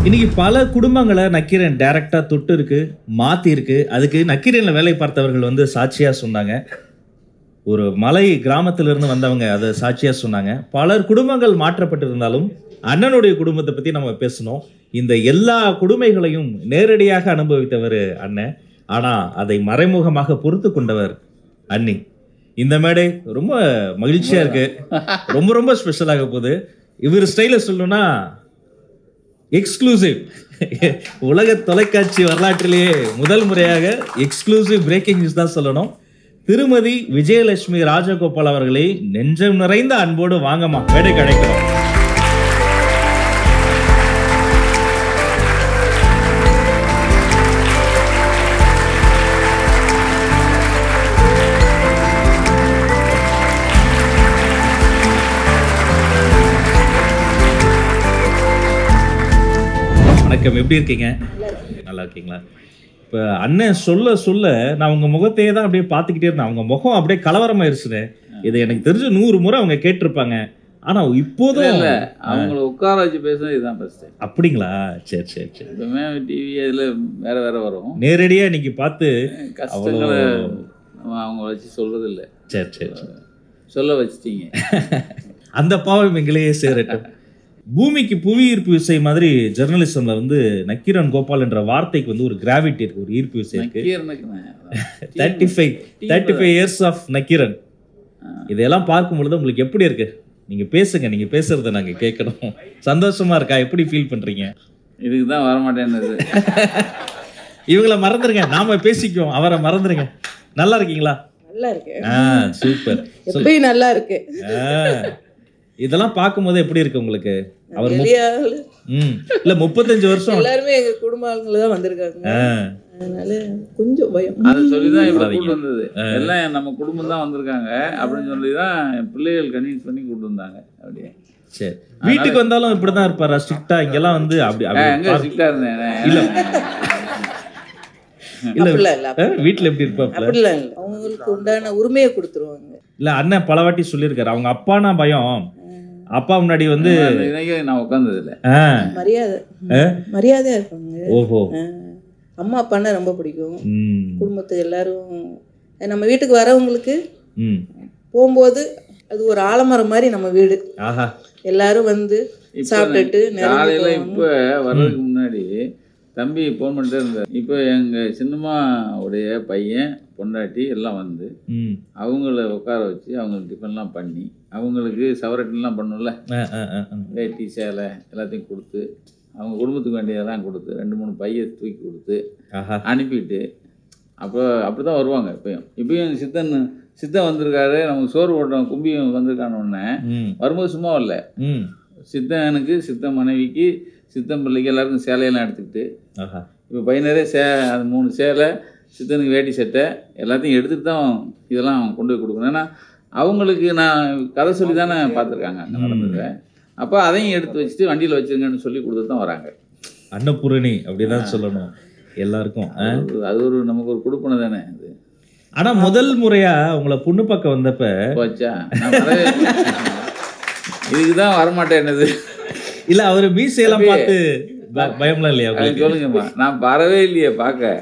இன்னைக்கு பல குடும்பங்களை நக்கீரன் டைரக்டா தொட்டு இருக்கு, மாத்தி இருக்கு. அதுக்கு நக்கீரன்ல வேலை பார்த்தவர்கள் வந்து சாட்சியா சொன்னாங்க. ஒரு மலை கிராமத்திலிருந்து வந்தவங்க அதை சாட்சியா சொன்னாங்க. பலர் குடும்பங்கள் மாற்றப்பட்டிருந்தாலும் அண்ணனுடைய குடும்பத்தை பத்தி நம்ம பேசணும். இந்த எல்லா கொடுமைகளையும் நேரடியாக அனுபவித்தவர் அண்ணன். ஆனா அதை மறைமுகமாக பொறுத்து கொண்டவர் அண்ணி. இந்த மேடை ரொம்ப மகிழ்ச்சியா இருக்கு. ரொம்ப ரொம்ப ஸ்பெஷலாக போகுது. இவர் ஸ்டைல சொல்லணும்னா எக்ஸ்க்ளூசிவ். உலக தொலைக்காட்சி வரலாற்றிலேயே முதல் முறையாக எக்ஸ்க்ளூசிவ் பிரேக்கிங் நியூஸ் தான் சொல்லணும். திருமதி விஜயலட்சுமி ராஜகோபால் அவர்களை நெஞ்சம் நிறைந்த அன்போடு வாங்கம்மா மேடைக்கு அழைக்கிறோம். வணக்கம், எப்படி இருக்கீங்க? நல்லா இருக்கீங்களா? இப்போ அண்ணன் சொல்ல சொல்ல நான் உங்க முகத்தையே தான் அப்படியே பார்த்துக்கிட்டே இருந்தேன். அவங்க முகம் அப்படியே கலவரமாயிருச்சுன்னு. இது எனக்கு தெரிஞ்சு 100 முறை அவங்க கேட்டிருப்பாங்க. ஆனா இப்போதும் இல்லை, அவங்கள உட்கார வச்சு பேசுறது இதுதான் பெஸ்ட்டு. அப்படிங்களா? சரி சரி சரி. எப்பவுமே டிவி இதில் வேற வேற வரும். நேரடியாக இன்னைக்கு பார்த்து கஷ்டங்களை அவங்க வச்சு சொல்றது இல்லை. சரி சரி சொல்ல வச்சிட்டீங்க. அந்த பாவம் எங்களையே சேரட்டும். பூமிக்கு புவி ஈர்ப்பு விசை மாதிரி ஜெர்னலிசம்ல வந்து நக்கீரன் கோபால் என்ற வார்த்தைக்கு வந்து ஒரு கிராவிட்டி இருக்கு, ஒரு ஈர்ப்பு விசை இருக்கு. 35 இயர்ஸ் ஆஃப் நக்கீரன். இதெல்லாம் பார்க்கும் பொழுது உங்களுக்கு எப்படி இருக்கு? நீங்க பேசுங்க, நீங்க பேசுறத நாங்க கேட்கணும். சந்தோஷமா இருக்கா? எப்படி ஃபீல் பண்றீங்க? இதுக்கு தான் வரமாட்டேன்னு. இவங்களை மறந்துருங்க, நாம பேசிக்குவோம். அவரை மறந்துருங்க. நல்லா இருக்கீங்களா? நல்லா இருக்கு. சூப்பர். எப்பயும் நல்லா இருக்கு. இதெல்லாம் பார்க்கும்போது எப்படி இருக்கு உங்களுக்கு? அவர் இல்ல 35 வருஷம் எல்லாருமே எங்க குடும்ப ஆளுங்களை தான் வந்திருக்காங்க. அதனால கொஞ்சம் பயம். அதை சொல்லிதான் இவ்வளவு கூட்டு வந்தது. எல்லாம் நம்ம குடும்பம் தான் வந்திருக்காங்க அப்படின்னு சொல்லிதான் என் பிள்ளைகள் கன்வின்ஸ் பண்ணி கூட்டு வந்தாங்க. அப்படியே சரி. வீட்டுக்கு வந்தாலும் இப்படிதான் இருப்பாரா? ஸ்ட்ரிக்டா? இங்கெல்லாம் வந்து அப்படி எங்க ஸ்ட்ரிக்டா இருந்தேன்? இல்ல இல்ல இல்ல வீட்டுல எப்படி இருப்பாப்ல? அப்படிலாம் இல்ல, அவங்களுக்கு உண்டான உரிமையை கொடுத்துருவாங்க. இல்ல அண்ணன் பல வாட்டி சொல்லியிருக்காரு, அவங்க அப்பானா பயம். அப்பா முன்னாடி வந்து நான் உட்கார்ந்தது இல்ல. மரியாதையா இருப்பாங்க. ஓஹோ. அம்மா அப்பான்னா ரொம்ப பிடிக்கும். குடும்பத்துக்கு எல்லாரும் நம்ம வீட்டுக்கு வரவங்களுக்கு போகும்போது அது ஒரு ஆலமரம் மாதிரி நம்ம வீடு. எல்லாரும் வந்து சாப்பிட்டுட்டு காலையில இப்ப வர்றதுக்கு முன்னாடி தம்பி ஃபோன் பண்ணிட்டே இருந்தார். இப்போ எங்கள் சின்னம்மா உடைய பையன் பொண்டாட்டி எல்லாம் வந்து அவங்கள உட்கார வச்சு அவங்களுக்கு டிஃபன்லாம் பண்ணி அவங்களுக்கு சவரட்டின்லாம் பண்ணும்ல, வேட்டி சேலை எல்லாத்தையும் கொடுத்து அவங்க குடும்பத்துக்கு வேண்டியதெல்லாம் கொடுத்து 2-3 பையை தூக்கி கொடுத்து அனுப்பிட்டு அப்போ அப்படி தான் வருவாங்க. இப்பயும் எங்கள் சித்தன் வந்திருக்காரு, நமக்கு சோறு போட்டோம் கும்பியும் வந்திருக்கானோடனே வரும்போது சும்மா வரல. சித்தனுக்கு சித்தன் மனைவிக்கு சித்தன் பிள்ளைக்கு எல்லாருக்கும் சேலையெல்லாம் எடுத்துக்கிட்டு இப்போ பையனரே அது 3 சேலை, சித்தனுக்கு வேட்டி சட்டை எல்லாத்தையும் எடுத்துகிட்டு தான் இதெல்லாம் கொண்டு போய் கொடுக்கணும். ஏன்னா அவங்களுக்கு நான் கதை சொல்லி தானே பார்த்துருக்காங்க அங்கே நடந்ததை. அப்போ அதையும் எடுத்து வச்சுட்டு வண்டியில் வச்சுருங்கன்னு சொல்லி கொடுத்து தான் வராங்க. அன்னபூரணி அப்படிதான் சொல்லணும் எல்லாருக்கும். அது ஒரு நமக்கு ஒரு கொடுப்பனை தானே அது. ஆனால் முதல் முறையாக உங்களை பொண்ணு பக்கம் வந்தப்ப போச்சா நான் வரவே இதுக்கு தான் வரமாட்டேன்னது. இல்ல அவரு மீசையெல்லாம் பார்த்து பயம்லாம் இல்லையா? சொல்லுங்கம்மா, நான் வரவே இல்லையே பார்க்க.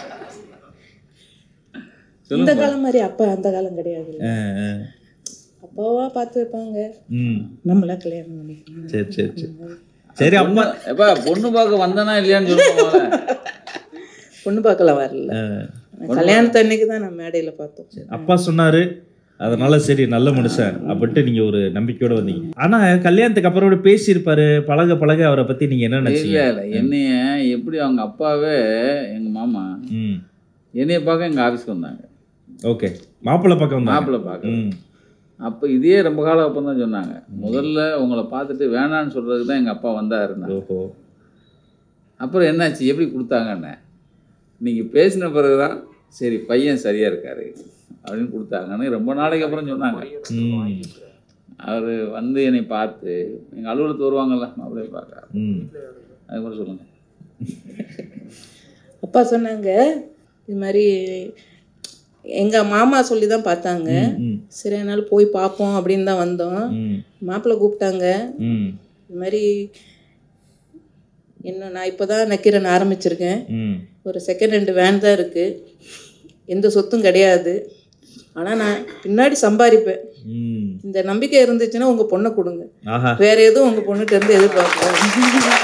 இந்த காலம் மாதிரி அப்பா அந்த காலம் கிடையாது. அப்பாவா பார்த்து வைப்பாங்க, நம்மளா கல்யாணம் பண்ணிக்கணும். சரி சரி சரி சரி. அம்மா எப்பா பொண்ணு பார்க்க வந்தனா இல்லையான்னு சொல்லுவாங்க. பொண்ணு பார்க்கலாம் வரல, கல்யாணத்து அன்னைக்கு தான் நான் மேடையில பார்த்தோம். அப்பா சொன்னாரு, அதனால சரி நல்ல மனுஷன் அப்படின்ட்டு நீங்க ஒரு நம்பிக்கையோட வந்தீங்க. ஆனா கல்யாணத்துக்கு அப்புறம் பேசியிருப்பாரு, பழக பழக அவரை பத்தி நீங்க என்ன நினைச்சீங்க? என்னைய எப்படி அவங்க அப்பாவே எங்க மாமா என்னைய பார்க்க எங்க ஆஃபீஸ்க்கு வந்தாங்க. ஓகே, மாப்பிள்ளை பார்க்க மாப்பிள்ளை பார்க்க. அப்போ இதே ரொம்ப காலம் அப்போ தான் சொன்னாங்க, முதல்ல உங்களை பார்த்துட்டு வேணான்னு சொல்றதுக்கு தான் எங்கள் அப்பா வந்தாருன்னா. ஓஹோ. அப்புறம் என்னாச்சு, எப்படி கொடுத்தாங்கன்னு நீங்கள் பேசின பிறகு தான் சரி பையன் சரியாக இருக்காரு அப்படின்னு கொடுத்தாங்கன்னு ரொம்ப நாளைக்கு அப்புறம் சொன்னாங்க. அவர் வந்து என்னை பார்த்து எங்கள் அலுவலகத்து வருவாங்கல்ல மாப்பிள்ளையை பார்க்க, அதுக்கப்புறம் சொல்லுங்கள். அப்பா சொன்னாங்க இது மாதிரி எங்கள் மாமா சொல்லி தான் பார்த்தாங்க. சரி அதனால போய் பார்ப்போம் அப்படின்னு தான் வந்தோம். மாப்பிள்ளை கூப்பிட்டாங்க. இது மாதிரி இன்னும் நான் இப்போ தான் நக்கீரன் ஆரம்பிச்சிருக்கேன். ஒரு செகண்ட் ஹேண்ட் வேன் தான் இருக்குது, எந்த சொத்தும் கிடையாது. ஆனால் நான் பின்னாடி சம்பாதிப்பேன். இந்த நம்பிக்கை இருந்துச்சுன்னா உங்கள் பொண்ணை கொடுங்க, வேற எதுவும் உங்கள் பொண்ணுகிட்ட இருந்து எதிர்பார்க்கலாம்.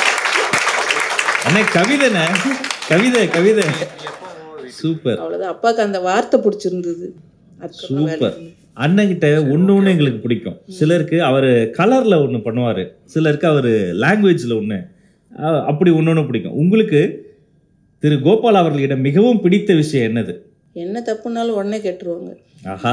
கவிதைண்ணே, கவிதை கவிதை சூப்பர். அவ்வளோதான். அப்பாவுக்கு அந்த வார்த்தை பிடிச்சிருந்தது. சூப்பர். அண்ணன்கிட்ட ஒன்று ஒன்று எங்களுக்கு பிடிக்கும். சிலருக்கு அவர் கலரில் ஒன்று பண்ணுவார், சிலருக்கு அவர் லாங்குவேஜில் ஒன்று, அப்படி ஒன்று ஒன்று பிடிக்கும். உங்களுக்கு திரு கோபால் அவர்களிடம் மிகவும் பிடித்த விஷயம் என்னது? என்ன தப்புனாலும் உடனே கேட்டுருவாங்க. ஆஹா.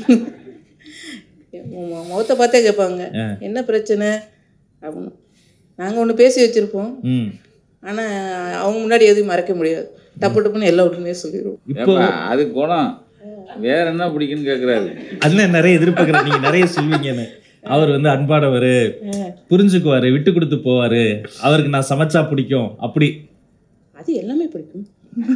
முகத்தை பார்த்தே கேட்பாங்க, என்ன பிரச்சனை அப்படின்னு. நாங்கள் ஒன்று பேசி வச்சுருப்போம், ஆனால் அவங்க முன்னாடி எதுவும் மறைக்க முடியாது. டப்பு டப்புன்னு எல்லா உடனே சொல்லிடுவோம். இப்போ அது குணம், வேற என்ன பிடிக்குன்னு கேட்குறாரு. அண்ணன் நிறைய எதிர்பார்க்குறேன், நீங்கள் நிறைய சொல்வீங்கன்னு. அவர் வந்து அன்பானவர், புரிஞ்சுக்குவார், விட்டு கொடுத்து போவார், அவருக்கு நான் சமைச்சா பிடிக்கும், அப்படி. அது எல்லாமே பிடிக்கும்.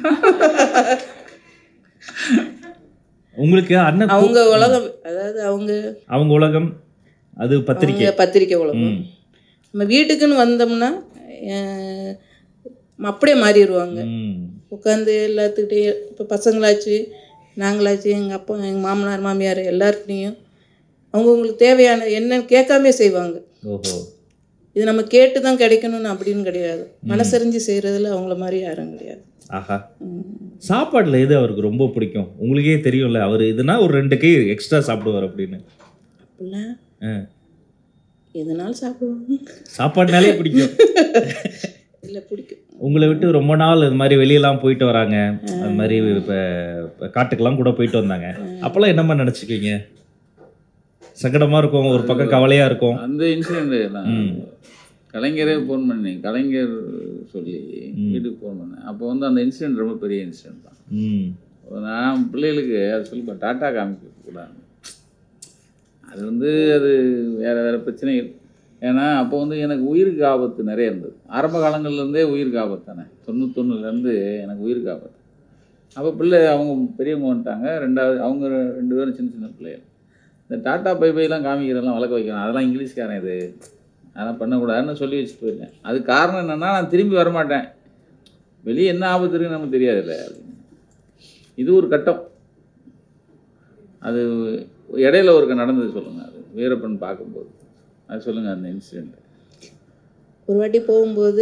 உங்களுக்கு அண்ணன் அவங்க உலகம், அதாவது அவங்க உலகம், அது பத்திரிக்கை உலகம். நம்ம வீட்டுக்குன்னு வந்தோம்னா அப்படியே மாறிடுவாங்க. உட்காந்து எல்லாத்துக்கிட்டே, இப்போ பசங்களாச்சு நாங்களாச்சு எங்கள் அப்பா எங்கள் மாமனார் மாமியார் எல்லாருக்கிட்டையும் அவங்கவுங்களுக்கு தேவையான என்னன்னு கேட்காமே செய்வாங்க. இது நம்ம கேட்டு தான் கிடைக்கணும்னு அப்படின்னு கிடையாது, மனசறிஞ்சு செய்கிறதுல அவங்கள மாதிரி யாரும் கிடையாது. ஆஹா. சாப்பாட்டில் எது அவருக்கு ரொம்ப பிடிக்கும்? உங்களுக்கே தெரியும்ல, அவர் இதுனா ஒரு 2 கை எக்ஸ்ட்ரா சாப்பிடுவார் அப்படின்னு. அப்படிலாம் எதனாலும் சாப்பிடுவாங்க. சாப்பாடுனாலே பிடிக்கும். இல்லை பிடிக்கும். உங்களை விட்டு ரொம்ப நாள் இது மாதிரி வெளியெல்லாம் போயிட்டு வராங்க, அது மாதிரி இப்போ காட்டுக்கெல்லாம் கூட போயிட்டு வந்தாங்க, அப்போல்லாம் என்னம்மா நினச்சிக்குவீங்க? சங்கடமாக இருக்கும், ஒரு பக்கம் கவலையாக இருக்கும். அந்த இன்சிடென்ட் கலைஞரே ஃபோன் பண்ணி, கலைஞர் சொல்லி வீட்டுக்கு ஃபோன் பண்ணேன். அப்போ வந்து அந்த இன்சிடென்ட் ரொம்ப பெரிய இன்சிடென்ட் தான். நான் பிள்ளைகளுக்கு அது சொல்லிப்பேன், டாட்டா காமிக்கக்கூடாது. அது வந்து அது வேறு பிரச்சனைகள். ஏன்னா அப்போ வந்து எனக்கு உயிருக்கு ஆபத்து நிறைய இருந்தது. ஆரம்ப காலங்கள்லேருந்தே உயிருக்கு ஆபத்து தானே, 91லேருந்து எனக்கு உயிருக்கு ஆபத்து. அப்போ பிள்ளை அவங்க பெரியவங்க வந்துட்டாங்க, ரெண்டாவது அவங்க 2 பேரும் சின்ன சின்ன பிள்ளைகள். இந்த டாட்டா பைலாம் காமிக்கிறதெல்லாம் வளர்க்க வைக்கணும், அதெல்லாம் இங்கிலீஷ்காரன், இது அதெல்லாம் பண்ணக்கூடாதுன்னு சொல்லி வச்சுட்டு போயிருந்தேன். அது காரணம் என்னென்னா, நான் திரும்பி வரமாட்டேன், வெளியே என்ன ஆபத்து இருக்குன்னு நமக்கு தெரியாதுல்ல அப்படின்னு. இது ஒரு கட்டம். அது இடையில ஒருக்க நடந்தது சொல்லுங்கள், அது வீரப்பன் பார்க்கும்போது அது சொல்லுங்கள் அந்த இன்சிடெண்ட். ஒரு வாட்டி போகும்போது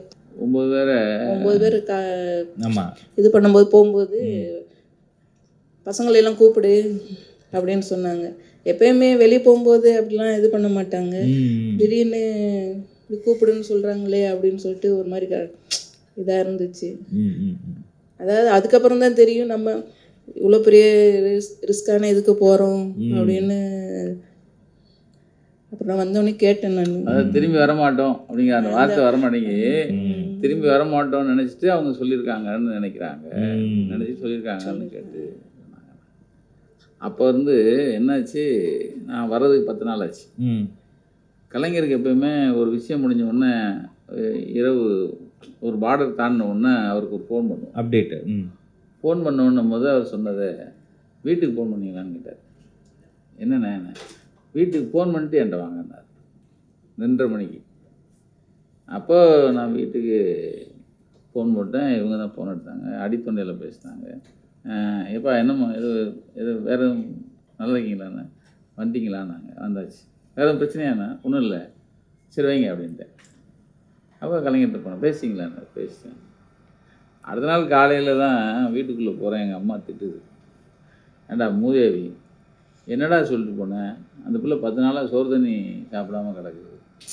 9 பேர் இது பண்ணும்போது போகும்போது பசங்களெல்லாம் கூப்பிடு அப்படின்னு சொன்னாங்க. எப்பயுமே வெளியே போகும்போது அப்படிலாம் இது பண்ண மாட்டாங்க, திடீர்னு இப்படி கூப்பிடுன்னு சொல்கிறாங்களே அப்படின்னு சொல்லிட்டு ஒரு மாதிரி இதாக இருந்துச்சு. அதாவது அதுக்கப்புறம் தான் தெரியும் நம்ம இவ்வளோ பெரிய ரிஸ்கான இதுக்கு போகிறோம் அப்படின்னு. அப்புறம் வந்தோடனே கேட்டேன் நான், அதாவது திரும்பி வரமாட்டோம் அப்படிங்கிற அந்த வார்த்தை வரமாட்டேங்கி, திரும்பி வரமாட்டோம்னு நினச்சிட்டு அவங்க சொல்லியிருக்காங்கன்னு நினைக்கிறாங்க, நினச்சி சொல்லியிருக்காங்கன்னு கேட்டு. அப்போ இருந்து என்னாச்சு, நான் வர்றதுக்கு 10 நாள் ஆச்சு. கலைஞருக்கு எப்பயுமே ஒரு விஷயம் முடிஞ்ச உடனே இரவு ஒரு பார்டர் தாண்டின உடனே அவருக்கு ஒரு ஃபோன் பண்ணுவோம், அப்டேட்டு. ஃபோன் பண்ண உடனே முதல் அவர் சொன்னதை, வீட்டுக்கு ஃபோன் பண்ணிங்களான்னு கேட்டார். என்னண்ணே, வீட்டுக்கு ஃபோன் பண்ணிட்டு என்கிட்ட வாங்கினார் 2:30 மணிக்கு. அப்போ நான் வீட்டுக்கு ஃபோன் போட்டேன், இவங்க தான் ஃபோன் எடுத்தாங்க, அடித்தொண்டையில் பேசினாங்க. எப்பா என்னம்மா எது வேறு நல்லா இருக்கீங்களாண்ணே, வந்துட்டீங்களான்னாங்க. வந்தாச்சு, வேறு பிரச்சனையாண்ணா? ஒன்றும் இல்லை, சரி வைங்க அப்படின்ட்டேன். அப்போ கலைஞர்கிட்ட போனேன், பேசிங்களா? பேசிட்டேன். அடுத்த நாள் காலையில் தான் வீட்டுக்குள்ளே போகிறேன், எங்கள் அம்மா திட்டுது, ஏண்டா மூதேவி என்னடா சொல்லிட்டு போனேன், அந்த பிள்ளை 10 நாளாக சோறு தண்ணி சாப்பிடாம கிடக்குது,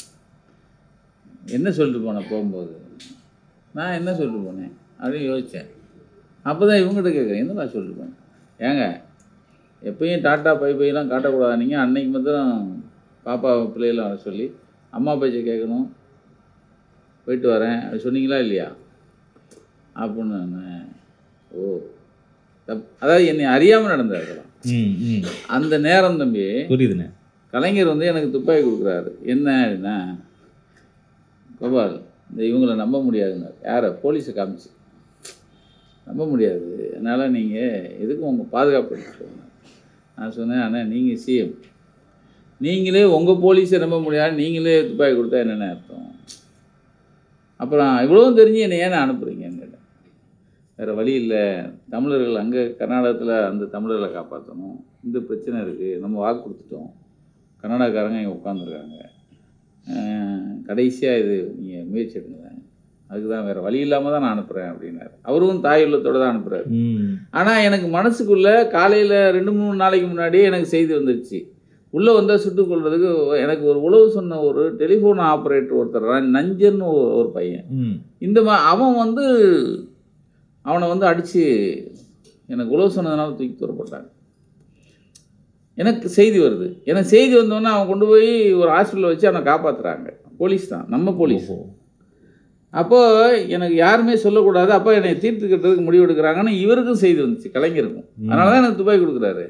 என்ன சொல்லிட்டு போனேன் போகும்போது? நான் என்ன சொல்லிட்டு போனேன் அப்படின்னு யோசித்தேன். அப்போ தான் இவங்ககிட்ட கேட்குறேன், என்னடா சொல்லிட்டு போனேன்? ஏங்க எப்பயும் டாட்டா பைலாம் காட்டக்கூடாது, நீங்கள் அன்னைக்கு மாத்திரம் பாப்பா பிள்ளைகளை வர சொல்லி அம்மா பேச்சை கேட்கணும், போயிட்டு வரேன் அது சொன்னீங்களா இல்லையா அப்படின்னு. ஓ அதாவது என்னை அறியாமல் நடந்தாருக்கலாம் அந்த நேரம். தம்பி புரியுதுண்ணே. கலைஞர் வந்து எனக்கு துப்பாக்கி கொடுக்குறாரு, என்ன அப்படின்னா, கோபால் இந்த இவங்களை நம்ப முடியாதுங்க, யாரை? போலீஸை காமிச்சு நம்ப முடியாது, அதனால் நீங்கள் எதுக்கும் உங்கள் பாதுகாப்பு எடுத்துக்கோங்க. நான் சொன்னேன், ஆனால் நீங்கள் சிஎம், நீங்களே உங்கள் போலீஸை நம்ப முடியாது, நீங்களே துப்பாக்கி கொடுத்தா என்னென்ன அர்த்தம் அப்புறம் இவ்வளவும் தெரிஞ்சு என்னை ஏன் அனுப்புகிறீங்கன்னு கேட்டேன். வேறு வழி இல்லை, தமிழர்கள் அங்கே கர்நாடகத்தில் அந்த தமிழர்களை காப்பாற்றணும், இந்த பிரச்சனை இருக்குது, நம்ம வாக்கு கொடுத்துட்டோம், கர்நாடகாரங்க இங்கே உட்காந்துருக்காங்க, கடைசியாக இது நீங்கள் முயற்சி எடுங்க, அதுக்கு தான் வேறு வழி இல்லாமல் தான் நான் அனுப்புகிறேன் அப்படின்னாரு. அவரும் தாய் உள்ளத்தோடு தான் அனுப்புகிறாரு. ஆனால் எனக்கு மனசுக்குள்ளே காலையில் 2-3 நாளைக்கு முன்னாடியே எனக்கு செய்தி வந்துடுச்சு, உள்ளே வந்தால் சுட்டுக் கொள்றதுக்கு. எனக்கு ஒரு உளவு சொன்ன ஒரு டெலிஃபோன் ஆப்ரேட்டர் ஒருத்தர் நஞ்சன்னு ஒரு பையன், இந்த அவன் வந்து அவனை வந்து அடித்து எனக்கு உளவு சொன்னதுனால தூக்கி தூரப்பட்டாங்க. எனக்கு செய்தி வருது, எனக்கு செய்தி வந்தோடனே அவன் கொண்டு போய் ஒரு ஹாஸ்பிட்டலில் வச்சு அவனை காப்பாற்றுறாங்க. போலீஸ் தான், நம்ம போலீஸ். அப்போது எனக்கு யாருமே சொல்லக்கூடாது, அப்போ என்னை தீர்த்துக்கிறதுக்கு முடிவு எடுக்கிறாங்கன்னு இவருக்கும் செய்தி வந்துச்சு, கலைஞருக்கும். அதனால தான் எனக்கு துப்பாக்கி கொடுக்குறாரு.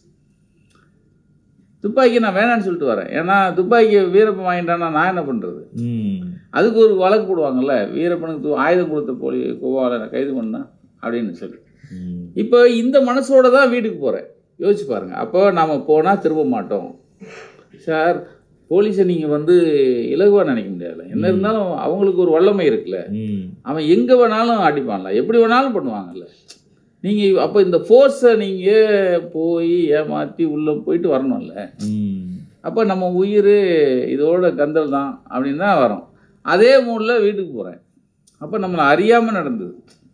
துப்பாக்கி நான் வேணான்னு சொல்லிட்டு வரேன், ஏன்னா துப்பாக்கி வீரப்பன் வாங்கிட்டான்னா நான் என்ன பண்ணுறது? அதுக்கு ஒரு வழக்கு போடுவாங்கல்ல, வீரப்பனுக்கு ஆயுதம் கொடுத்த கோவாலை கைது பண்ணா அப்படின்னு சொல்லி. இப்போ இந்த மனசோட தான் வீட்டுக்கு போகிறேன். யோசிச்சு பாருங்கள். அப்போ நாம் போனால் திரும்ப மாட்டோம் சார். போலீஸை நீங்கள் வந்து இலகுவாக நினைக்க முடியாது. என்ன இருந்தாலும் அவங்களுக்கு ஒரு வல்லமை இருக்குல்ல, அவன் எங்கே வேணாலும் அடிப்பான்ல, எப்படி வேணாலும் பண்ணுவாங்கல்ல. நீங்கள் அப்போ இந்த ஃபோர்ஸை நீங்கள் போய் ஏமாற்றி உள்ளே போயிட்டு வரணும்ல. அப்போ நம்ம உயிர் இதோட கந்தல் தான் அப்படின்னு தான் வரோம். அதே மூடில் வீட்டுக்கு போகிறேன். அப்போ நம்மளை அறியாமல் நடந்தது.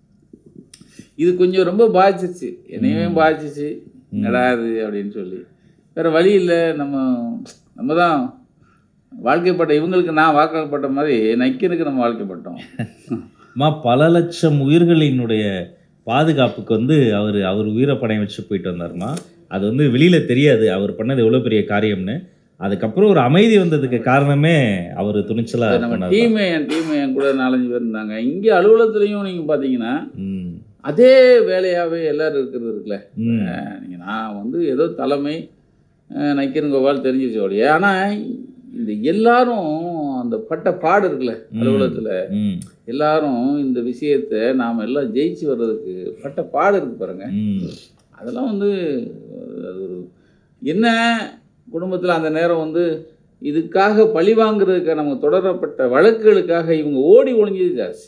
இது கொஞ்சம் ரொம்ப பாதிச்சிச்சு, என்னையுமே பாதிச்சிச்சு. நடாது அப்படின்னு சொல்லி வேறு வழி இல்லை. நம்ம தான் வாழ்க்கைப்பட்ட இவங்களுக்கு நான் வாக்கப்பட்ட மாதிரி நக்கீருக்கு நம்ம வாழ்க்கைப்பட்டோம். பல லட்சம் உயிர்களினுடைய பாதுகாப்புக்கு வந்து அவர் வீரப்படையை வச்சு போயிட்டு வந்தாருமா. அது வந்து வெளியில் தெரியாது அவர் பண்ணது எவ்வளோ பெரிய காரியம்னு. அதுக்கப்புறம் ஒரு அமைதி வந்ததுக்கு காரணமே அவர் துணிச்சலாக. நம்ம என் டீம் என் கூட 4-5 பேர் இருந்தாங்க. இங்கே அலுவலகத்துலேயும் நீங்கள் பார்த்தீங்கன்னா அதே வேலையாகவே எல்லோரும் இருக்கிறது இருக்குல்ல. நான் வந்து ஏதோ தலைமை நக்கீரன் கோபால் தெரிஞ்சிச்சு ஒழிய, ஆனால் இந்த எல்லாரும் அந்த பட்ட பாடு இருக்குல்ல அலுவலகத்தில், எல்லாரும் இந்த விஷயத்தை நாம் எல்லாம் ஜெயிச்சு வர்றதுக்கு பட்ட பாடு இருக்கு பாருங்க. அதெல்லாம் வந்து அது ஒரு என்ன குடும்பத்தில் அந்த நேரம் வந்து இதுக்காக பழி வாங்குறதுக்கு நமக்கு தொடரப்பட்ட வழக்குகளுக்காக இவங்க ஓடி ஒழிஞ்சது ஜாஸ்தி.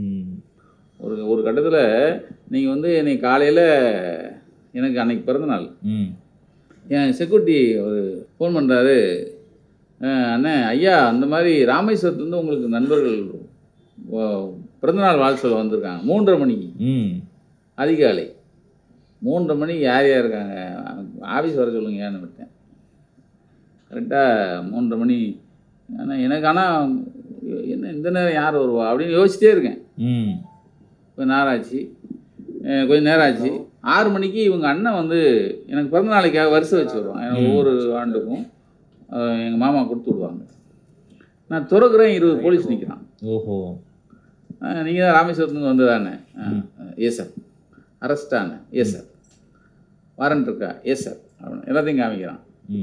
ஒரு கட்டத்தில் நீங்கள் வந்து என்னை காலையில் எனக்கு அன்னைக்கு பிறந்தநாள், என் செக்யூரிட்டி ஒரு ஃபோன் பண்ணுறாரு, அண்ணே ஐயா அந்த மாதிரி ராமேஸ்வரத்துலேருந்து உங்களுக்கு நண்பர்கள் பிறந்தநாள் வாழ்த்து சொல்ல வந்திருக்காங்க 3:30 மணிக்கு, அதிகாலை 3:30 மணிக்கு. யார் யார் இருக்காங்க, ஆஃபீஸ் வர சொல்லுங்க ஏன்னு விட்டேன். கரெக்டாக 3:30 மணி. ஆனால் எனக்கு ஆனால் என்ன இந்த நேரம் யார் வருவா அப்படின்னு யோசிச்சிட்டே இருக்கேன். கொஞ்சம் நேரம் ஆச்சு, கொஞ்சம் நேரம் ஆச்சு. 6 மணிக்கு இவங்க அண்ணன் வந்து எனக்கு பிறந்த நாளைக்காக வரிசை வச்சு வருவாங்க. எனக்கு ஒவ்வொரு ஆண்டுக்கும் எங்கள் மாமா கொடுத்து விடுவாங்க. நான் திறக்கிறேன், 20 போலீஸ் நிற்கிறான். ஓஹோ, நீங்கள் தான் ராமேஸ்வரத்துலேருந்து வந்து தானே? Yes sir. அரெஸ்டானே? Yes sir. வாரண்ட் இருக்கா? Yes sir. அப்படின்னு எல்லாத்தையும் காமிக்கிறான்.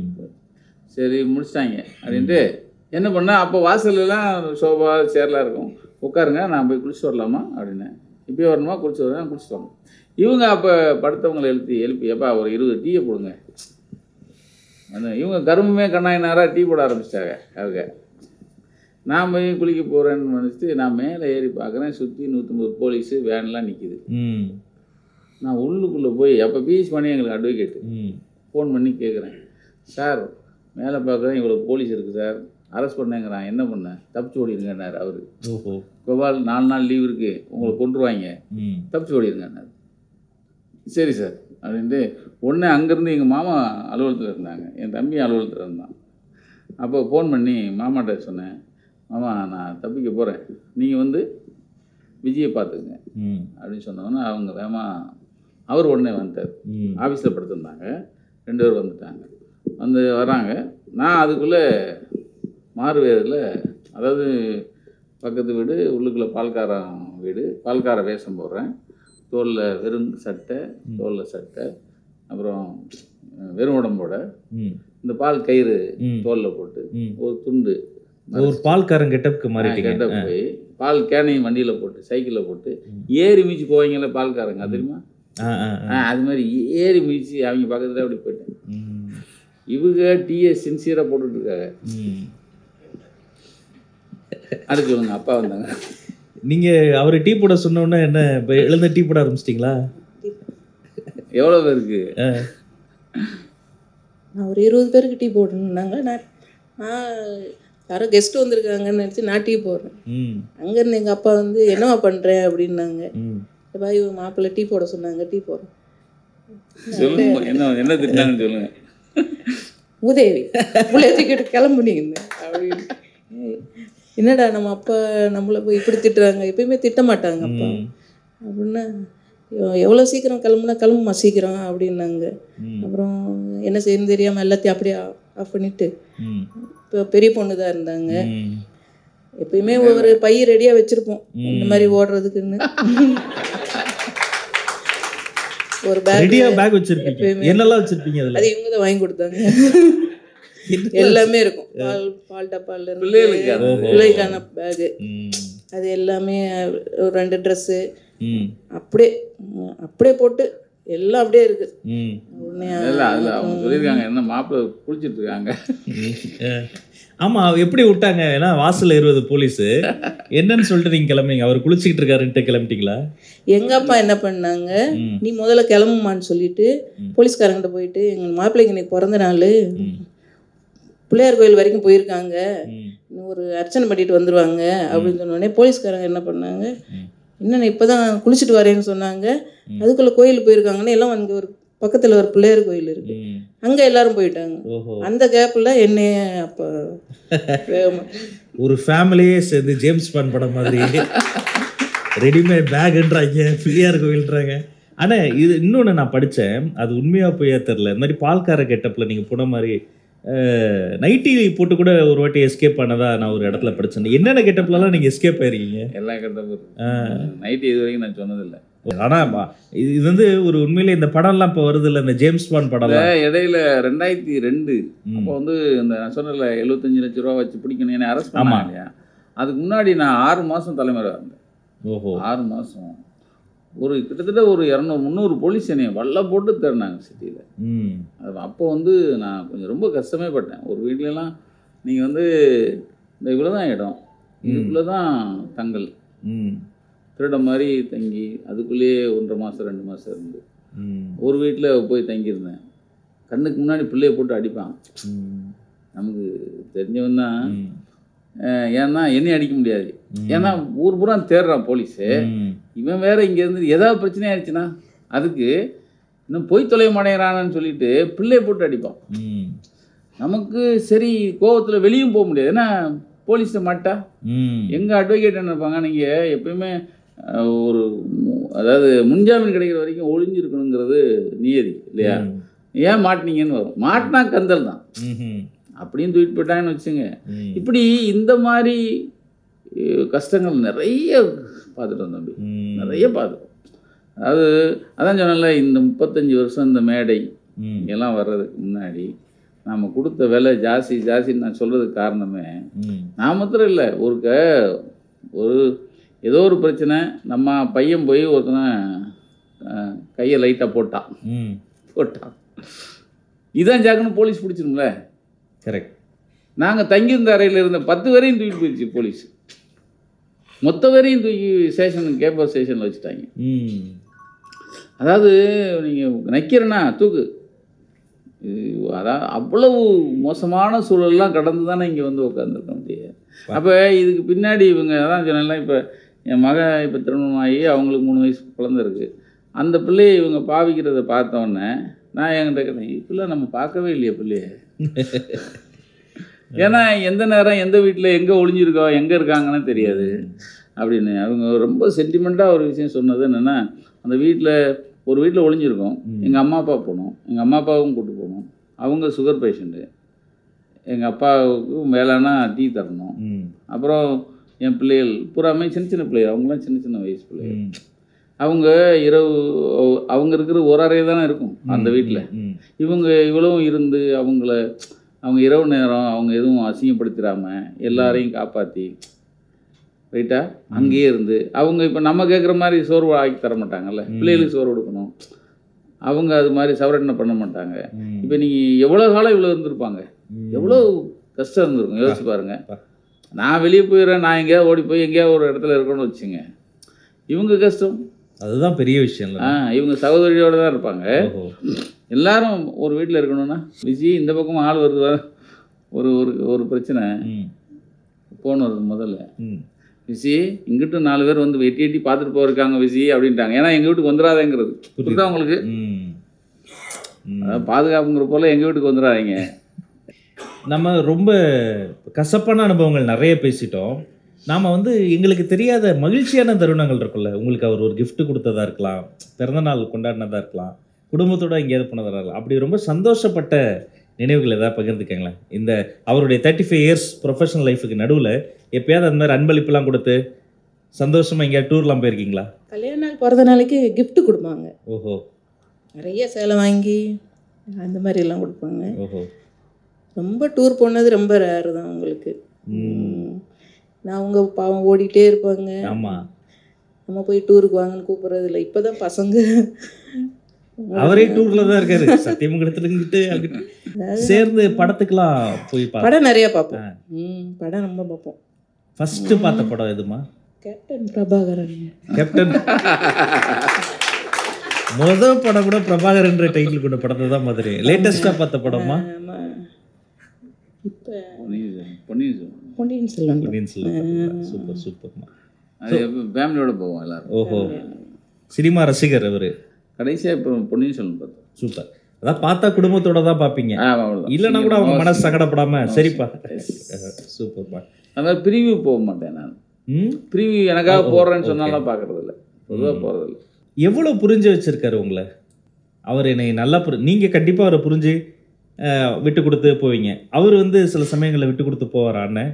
சரி முடிச்சிட்டாங்க அப்படின்ட்டு என்ன பண்ணேன், அப்போ வாசல்லாம் சோபா சேர்லாம் இருக்கும், உட்காருங்க நான் போய் குளிச்சுட்டு வரலாமா அப்படின்னு. இப்போயே வரணுமா? குளிச்சு வரேன், குளிச்சுட்டு வரணும். இவங்க அப்போ படுத்தவங்களை எழுப்பி எப்பா ஒரு 20 டீயை போடுங்க. இவங்க கரும்புமே கண்ணாயினாராக டீ போட ஆரம்பிச்சிட்டாங்க. அவங்க நான் போய் குளிக்க போகிறேன்னு நினச்சிட்டு நான் மேலே ஏறி பார்க்குறேன், சுற்றி 150 போலீஸு வேன்லாம் நிற்கிது. நான் உள்ளுக்குள்ளே போய் அப்போ பிஎஸ் பண்ணி எங்களுக்கு அட்வொகேட்டு ஃபோன் பண்ணி கேட்குறேன், சார் மேலே பார்க்குறேன் இவ்வளோ போலீஸ் இருக்குது சார், அரெஸ்ட் பண்ணேங்கிறான், என்ன பண்ணேன்? தப்பிச்சு ஓடிடுங்கன்னார் அவர். கோபால் 4 நாள் லீவ் இருக்குது, உங்களை கொண்டுருவாங்க, தப்பிச்சு ஓடிடுங்கன்னார். சரி சார் அப்படின்ட்டு ஒன்று அங்கேருந்து எங்கள் மாமா அலுவலகத்தில் இருந்தாங்க, என் தம்பி அலுவலகத்தில் இருந்தான். அப்போ ஃபோன் பண்ணி மாமாட்ட சொன்னேன், மாமா நான் தப்பிக்க போகிறேன், நீங்கள் வந்து விஜயை பார்த்துக்குங்க அப்படின்னு சொன்னோன்னா அவங்க வேமா அவர் உடனே வந்துட்டார். ஆஃபீஸில் படுத்திருந்தாங்க, 2 பேர் வந்துட்டாங்க. வந்து வராங்க. நான் அதுக்குள்ளே மாறுவேதில், அதாவது பக்கத்து வீடு உள்ளுக்குள்ளே பால்காரம் வீடு, பால்கார வேஷம் போடுறேன், தோலில் வெறும் சட்டை, தோலில் சட்டை, அப்புறம் வெறும் உடம்போட இந்த பால் கயிறு தோலில் போட்டு ஒரு துண்டு, ஒரு பால்காரன் கெட்டப்புக்கு மாதிரி கெட்டப் போய் பால் கேனையும் வண்டியில் போட்டு சைக்கிளில் போட்டு ஏறி மீச்சு போவாங்கல்ல பால்காரங்க, தெரியுமா? அது மாதிரி ஏறி மீச்சு அவங்க பக்கத்தில் அப்படி போயிட்டேன். இவங்க டீயை சின்சியராக போட்டுட்ருக்காங்க. அடுத்து இவங்க அப்பா வந்தாங்க. நீங்க அவரு டீ போட சொன்ன உடனே என்ன எழுந்த டீ போட ஆரம்பிச்சிட்டீங்களா? எவ்வளோ பேருக்கு? நான் ஒரு 20 பேருக்கு டீ போடணுன்னாங்க. நான் யாரோ கெஸ்ட் வந்திருக்காங்கன்னு நினச்சி நான் டீ போடுறேன். அங்கேருந்து எங்கள் அப்பா வந்து என்னவா பண்ணுறேன் அப்படின்னாங்க. எப்பா இவங்க மாப்பிள்ளை டீ போட சொன்னாங்க, டீ போடுறேன். சொல்லுங்க, என்ன திட்டாங்கன்னு சொல்லுங்க. உதவி பிள்ளைகிட்ட கிளம்புனீங்க அப்படின்னு. என்னடா நம்ம அப்பா நம்மளை போய் இப்படி திட்டுறாங்க, எப்பயுமே திட்ட மாட்டாங்க அப்பா அப்படின்னா. எவ்வளோ சீக்கிரம் கிளம்புமா சீக்கிரம் அப்படின்னாங்க. அப்புறம் என்ன செய்யணும்னு தெரியாமல் எல்லாத்தையும் அப்படியே ஆஃப் பண்ணிவிட்டு, இப்போ பெரிய பொண்ணு தான் இருந்தாங்க. எப்பயுமே ஒரு பை ரெடியாக வச்சுருப்போம் இந்த மாதிரி ஓடுறதுக்குன்னு. ஒரு பேக் வச்சிருப்பீங்க. என்னெல்லாம் வச்சிருப்பீங்க? அது இவங்க தான் வாங்கி கொடுத்தாங்க. எல்லாமே இருக்கும். பால் டப்பால இருந்து பிள்ளைக்கான பேகு, அது எல்லாமே ஒரு 2 ட்ரெஸ்ஸு அப்படியே போட்டு எல்லாம் அப்படியே இருக்கு. அவங்க சொல்லியிருக்காங்க என்ன மாப்பிள்ளை குளிச்சுட்டு இருக்காங்க. ஆமா, எப்படி விட்டாங்க? ஏன்னா வாசல்ல 20 போலீஸ் என்னன்னு சொல்லிட்டு நீங்க கிளம்புனீங்க? அவர் குளிச்சுக்கிட்டு இருக்காருன்ட்டு கிளம்பிட்டீங்களா? எங்க அப்பா என்ன பண்ணாங்க, நீ முதல்ல கிளம்புமான்னு சொல்லிட்டு போலீஸ்காரங்கிட்ட போயிட்டு, எங்க மாப்பிள்ளைக்கு இன்னைக்கு பிறந்த நாள், பிள்ளையார் கோயில் வரைக்கும் போயிருக்காங்க, இன்னும் ஒரு அர்ச்சனை பண்ணிட்டு வந்துருவாங்க அப்படின்னு சொன்னோடனே போலீஸ்காரங்க என்ன பண்ணாங்க, என்னென்ன இப்போதான் குளிச்சுட்டு வரேன்னு சொன்னாங்க, அதுக்குள்ள கோயில் போயிருக்காங்கன்னு எல்லாம் அங்கே ஒரு பக்கத்தில் ஒரு பிள்ளையார் கோயில் இருக்கு, அங்கே எல்லாரும் போயிட்டாங்க. அந்த கேப்பில் என்னைய அப்போ ஒரு ஃபேமிலியே சேர்ந்து ஜேம்ஸ் பாண்ட் படம் மாதிரி ரெடிமேட் பேக்ன்றாங்க, பிள்ளையார் கோயில்ன்றாங்க. ஆனால் இது இன்னொன்று நான் படித்தேன், அது உண்மையாக போய் தெரில. இந்த மாதிரி பால்கார கெட்டப்பில் நீங்கள் போன மாதிரி நைட்டி போட்டு கூட ஒரு வாட்டி எஸ்கேப் ஆனதா நான் ஒரு இடத்துல படிச்சேன். என்னென்ன கெட்டப்லாம் நீங்க எஸ்கேப் ஆயிருக்கீங்க? எல்லா கெட்டப்பும் நைட்டி இது வரைக்கும் நான் சொன்னதில்லை. ஆனா இது வந்து ஒரு உண்மையிலே இந்த படம்லாம் இப்போ வருது இல்லை, இந்த ஜேம்ஸ் பாண்ட் படம் இடையில 2002 அப்போ வந்து இந்த நான் சொன்னல 75 லட்ச ரூபா வச்சு பிடிக்கணும் என்னை அரெஸ்ட் பண்ணாங்க இல்லையா. அதுக்கு முன்னாடி நான் 6 மாதம் தலைமுறை இருந்தேன். 6 மாதம் ஒரு கிட்டத்தட்ட ஒரு 200-300 போலீஸ் என்னைய வல்ல போட்டு தேடினாங்க சிட்டியில். அது அப்போ வந்து நான் கொஞ்சம் ரொம்ப கஷ்டமே பட்டேன். ஒரு வீட்லலாம் நீங்கள் வந்து இந்த இவ்வளோ தான் இடம், இதுக்குள்ளே தான் தங்கல், திருட மாதிரி தங்கி அதுக்குள்ளேயே 1.5 மாதம் 2 மாதம் இருந்து ஒரு வீட்டில் போய் தங்கியிருந்தேன். கண்ணுக்கு முன்னாடி பிள்ளைய போட்டு அடிப்பான். நமக்கு தெரிஞ்சவன் தான். ஏன்னா என்னையும் அடிக்க முடியாது, ஏன்னா ஊர் பூரா தேடுறான் போலீஸு. இவன் வேற இங்கேருந்து ஏதாவது பிரச்சனை ஆயிடுச்சுன்னா அதுக்கு இன்னும் போய் தொலைய மாட்டேங்கிறான்னு சொல்லிட்டு பிள்ளைய போட்டு அடிப்பான். நமக்கு சரி கோவத்தில் வெளியும் போக முடியாது, ஏன்னா போலீஸை மாட்டா. எங்கள் அட்வொகேட் என்ன இருப்பாங்க, நீங்கள் எப்பயுமே ஒரு அதாவது முன்ஜாமீன் கிடைக்கிற வரைக்கும் ஒளிஞ்சிருக்கணுங்கிறது நியதி இல்லையா. ஏன் மாட்டினீங்கன்னு வரும், மாட்டினா கந்தல் தான் அப்படின்னு தூக்கிட்டு போயிட்டாங்கன்னு வச்சுங்க. இப்படி இந்த மாதிரி கஷ்டங்கள் நிறைய பார்த்துட்டோம் தம்பி, நிறைய பார்த்துட்டோம். அதாவது அதான் சொன்னல, இந்த 35 வருஷம் இந்த மேடை எல்லாம் வர்றதுக்கு முன்னாடி நாம் கொடுத்த விலை ஜாஸ்தின்னு நான் சொல்கிறதுக்கு காரணமே நான் மாத்திரம் இல்லை. ஒரு ஏதோ ஒரு பிரச்சனை, நம்ம பையன் போய் ஒருத்தனை கையை லைட்டாக போட்டான், இதான் ஜாக்குன்னு போலீஸ் பிடிச்சிருங்களே. கரெக்ட். நாங்கள் தங்கியிருந்த அறையில் இருந்த 10 பேரையும் தூக்கிட்டு போயிடுச்சு போலீஸ். மொத்த பேரையும் தூக்கி கேம்பஸ் ஸ்டேஷனில் வச்சுட்டாங்க. அதாவது நீங்கள் நக்கிறேன்னா தூக்கு. அதான் அவ்வளவு மோசமான சூழல்லாம் கடந்து தானே இங்கே வந்து உட்காந்துருக்க முடியாது. அப்போ இதுக்கு பின்னாடி இவங்க அதான் சொன்னேன்ல, இப்போ என் மகன் இப்போ திருமணமாகி அவங்களுக்கு 3 வயசு குழந்தை இருக்குது. அந்த பிள்ளையை இவங்க பாவிக்கிறத பார்த்தோன்னே நான் என்கிட்ட கேட்டேன், இப்படிலாம் நம்ம பார்க்கவே இல்லையே பிள்ளைய. ஏன்னா எந்த நேரம் எந்த வீட்டில் எங்கே ஒளிஞ்சிருக்கோம் எங்கே இருக்காங்கன்னு தெரியாது அப்படின்னு. அவங்க ரொம்ப சென்டிமெண்ட்டாக ஒரு விஷயம் சொன்னது என்னென்னா, அந்த ஒரு வீட்டில் ஒளிஞ்சிருக்கோம், எங்கள் அம்மா அப்பா போனோம், எங்கள் அம்மா அப்பாவும் கூப்பிட்டு போனோம், அவங்க சுகர் பேஷண்ட்டு, எங்கள் அப்பாவுக்கு மேலானா டீ தரணும், அப்புறம் என் பிள்ளைகள் பூராமே சின்ன பிள்ளைகள், அவங்களாம் சின்ன வயசு பிள்ளைகள். அவங்க அவங்க இருக்கிற ஒரு அறையே தானே இருக்கும் அந்த வீட்டில். இவங்க இவ்வளவும் இருந்து அவங்க இரவு நேரம் அவங்க எதுவும் அசிங்கப்படுத்திடாமல் எல்லாரையும் காப்பாற்றி ரைட்டா அங்கேயே இருந்து அவங்க இப்போ நம்ம கேட்குற மாதிரி சோறு ஆக்கி தர மாட்டாங்கல்ல, பிள்ளைகளுக்கு சோறு கொடுக்கணும், அவங்க அது மாதிரி சவரட்டனை பண்ண மாட்டாங்க. இப்போ நீங்கள் எவ்வளோ காலம் இவ்வளோ இருந்திருப்பாங்க, எவ்வளோ கஷ்டம் இருந்திருக்கும் யோசிச்சு பாருங்கள். நான் வெளியே போயிடுறேன், நான் எங்கேயாவது ஓடி போய் எங்கேயாவது ஒரு இடத்துல இருக்கணும்னு வச்சுங்க, இவங்க கஷ்டம். அதுதான் பெரிய விஷயம். இவங்க சகோதரியோடு தான் இருப்பாங்க. எல்லாரும் ஒரு வீட்டில் இருக்கணும்னா விஜி இந்த பக்கம் ஆள் வருது, ஒரு ஒரு பிரச்சனை போன் வருது முதல்ல, விசி இங்கிட்டு 4 பேர் வந்து எட்டி எட்டி பார்த்துட்டு போயிருக்காங்க விசி அப்படின்ட்டாங்க. ஏன்னா எங்கள் வீட்டுக்கு வந்துடாதேங்கிறது புரியுதா உங்களுக்கு? அதாவது பாதுகாப்புங்கிற போல எங்கள் வீட்டுக்கு வந்துடாதீங்க. நம்ம ரொம்ப கசப்பான அனுபவங்கள் நிறைய பேசிட்டோம். நாம் வந்து எங்களுக்கு தெரியாத மகிழ்ச்சியான தருணங்கள் இருக்குல்ல, உங்களுக்கு அவர் ஒரு gift கொடுத்ததா இருக்கலாம், பிறந்தநாள் கொண்டாடினதாக இருக்கலாம், குடும்பத்தோடு எங்கேயாவது போனதாக இருக்கலாம், அப்படி ரொம்ப சந்தோஷப்பட்ட நினைவுகள் எதாவது பகிர்ந்துக்கங்களேன். இந்த அவருடைய 35 இயர்ஸ் ப்ரொஃபஷனல் லைஃபுக்கு நடுவில் எப்பயாவது அந்த மாதிரி அன்பளிப்புலாம் கொடுத்து சந்தோஷமாக எங்கேயாவது டூர்லாம் போயிருக்கீங்களா? கல்யாண நாள் பிறந்த நாளைக்கு gift கொடுப்பாங்க. ஓஹோ. நிறைய சேலை வாங்கி அந்த மாதிரி எல்லாம் கொடுப்பாங்க. ஓஹோ. ரொம்ப டூர் போனது ரொம்ப ரேரு தான் உங்களுக்கு. நான் அவங்க பாவம் ஓடிட்டே இருப்பாங்க. ஆமாம். நம்ம போய் டூருக்கு வாங்கன்னு கூப்பிட்றது இல்லை. இப்போ தான் பசங்க அவரே டூரில் தான் இருக்காரு. சத்தியமங்கலத்துலங்கிட்டு சேர்ந்து படத்துக்கெல்லாம் போய் படம் நிறையா பார்ப்போம். படம் ரொம்ப பார்ப்போம். ஃபஸ்ட்டு பார்த்த படம் எதுமா? கேப்டன் பிரபாகரன். கேப்டன் முதல் படம் கூட பிரபாகரன்ற டைட்டில் கொண்ட படத்தை தான் மாதிரி. லேட்டஸ்ட்டாக பார்த்த படமா? இப்போ பொன்னியின் செல்வன். சூப்பர் சூப்பர்மா. அது ஃபேமிலியோட போவோம் எல்லாரும். ஓஹோ. சினிமா ரசிகர் அவர். கடைசியாக இப்போ பொன்னியின் செல்வன் பார்த்தோம். சூப்பர். அதான் பார்த்தா குடும்பத்தோட தான் பார்ப்பீங்க, இல்லைன்னா கூட அவங்க மனசு சங்கடப்படாம சரிப்பா. சூப்பர்ப்பா. அது மாதிரி ப்ரீவியூ போக மாட்டேன் நான். ப்ரீவியூ எனக்காக போடுறேன்னு சொன்னாலும் பார்க்கறது இல்லை, பொதுவாக போகிறதில்ல. எவ்வளோ புரிஞ்சு வச்சிருக்காரு உங்களை அவர்? என்னை நல்லா நீங்கள் கண்டிப்பாக அவரை புரிஞ்சு விட்டு கொடுத்து போவீங்க. அவர் வந்து சில சமயங்களில் விட்டு கொடுத்து போவார் அண்ணன்.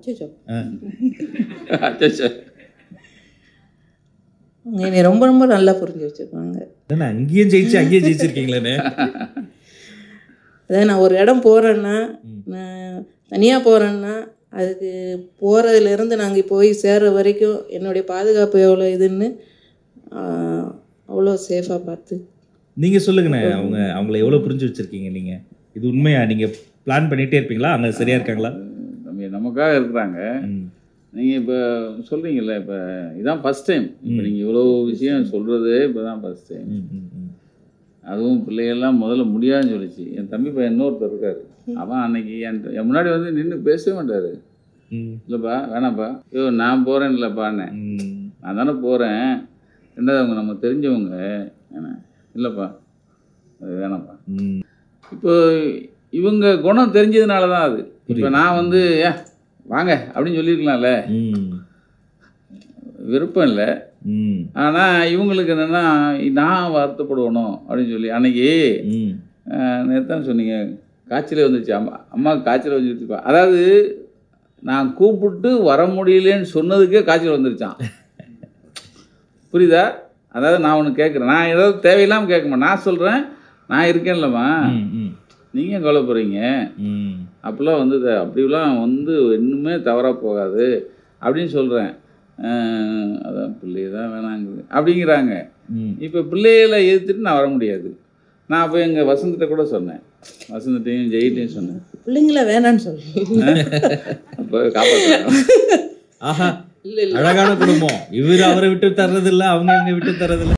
என்னை ரொம்ப ரொம்ப நல்லா புரிஞ்சு வச்சுருக்காங்க. அங்கேயும் ஜெயிச்சிருக்கீங்களே. அதாவது நான் ஒரு இடம் போகிறேன்னா, நான் தனியாக போகிறேன்னா, அதுக்கு போகிறதுலேருந்து நாங்கள் போய் சேர்ற வரைக்கும் என்னுடைய பாதுகாப்பு எவ்வளோ இதுன்னு அவ்வளோ சேஃபாக பார்த்து. நீங்கள் சொல்லுங்கண்ணே, அவங்கள எவ்வளோ புரிஞ்சு வச்சுருக்கீங்க நீங்கள்? இது உண்மையா? நீங்கள் பிளான் பண்ணிகிட்டே இருப்பீங்களா? அங்கே சரியாக இருக்காங்களா? நமக்காக இருக்கிறாங்க. நீங்கள் இப்போ சொல்கிறீங்கல்ல, இப்போ இதான் ஃபஸ்ட் டைம். இப்போ நீங்கள் இவ்வளோ விஷயம் சொல்கிறது இப்போ தான் ஃபஸ்ட் டைம். அதுவும் பிள்ளைகள்லாம் முதல்ல முடியாதுன்னு சொல்லிச்சு. என் தம்பி பையன் இன்னொருத்தர் இருக்கார், அவன் அன்னைக்கு என் முன்னாடி வந்து நின்று பேசவே மாட்டார். இல்லைப்பா வேணாப்பா, ஐயோ நான் போகிறேன் இல்லைப்பான்னு. நான் தானே போகிறேன், ரெண்டாவது அவங்க நம்ம தெரிஞ்சவங்க, இல்லைப்பா அது வேணாப்பா. இப்போ இவங்க குணம் தெரிஞ்சதுனால தான் அது. இப்போ நான் வந்து வாங்க அப்படின்னு சொல்லியிருக்கலாம்ல, விருப்பம் இல்லை. ஆனால் இவங்களுக்கு என்னென்னா நான் வருத்தப்படுவணும் அப்படின்னு சொல்லி அன்னைக்கு நேற்று சொன்னீங்க காய்ச்சலே வந்துச்சு, அம்மாவுக்கு காய்ச்சல் வந்துருச்சுப்பா. அதாவது நான் கூப்பிட்டு வர முடியலன்னு சொன்னதுக்கே காய்ச்சல் வந்துருச்சான், புரியுதா? அதாவது நான் ஒன்று கேட்குறேன், நான் ஏதாவது தேவையில்லாமல் கேட்குமா, நான் சொல்கிறேன் நான் இருக்கேன்லம்மா, நீங்கள் கவலைப்படுறீங்க, அப்படிலாம் வந்து அப்படிலாம் வந்து இன்னுமே தவறாக போகாது அப்படின்னு சொல்கிறேன். அதான் பிள்ளைய தான் வேணாங்குது அப்படிங்கிறாங்க. இப்போ பிள்ளைகளை எதிர்த்துட்டு நான் வர முடியாது. நான் அப்போ எங்கள் வசந்திட்ட கூட சொன்னேன், வசந்திட்டையும் ஜெயிட்டையும் சொன்னேன், பிள்ளைங்கள வேணான்னு சொல்கிறேன். அப்போ காப்பாற்ற. ஆஹா, அழகான குடும்பம். இவர் அவரை விட்டு தர்றதில்லை, அவங்க இவங்க விட்டு தர்றதில்லை.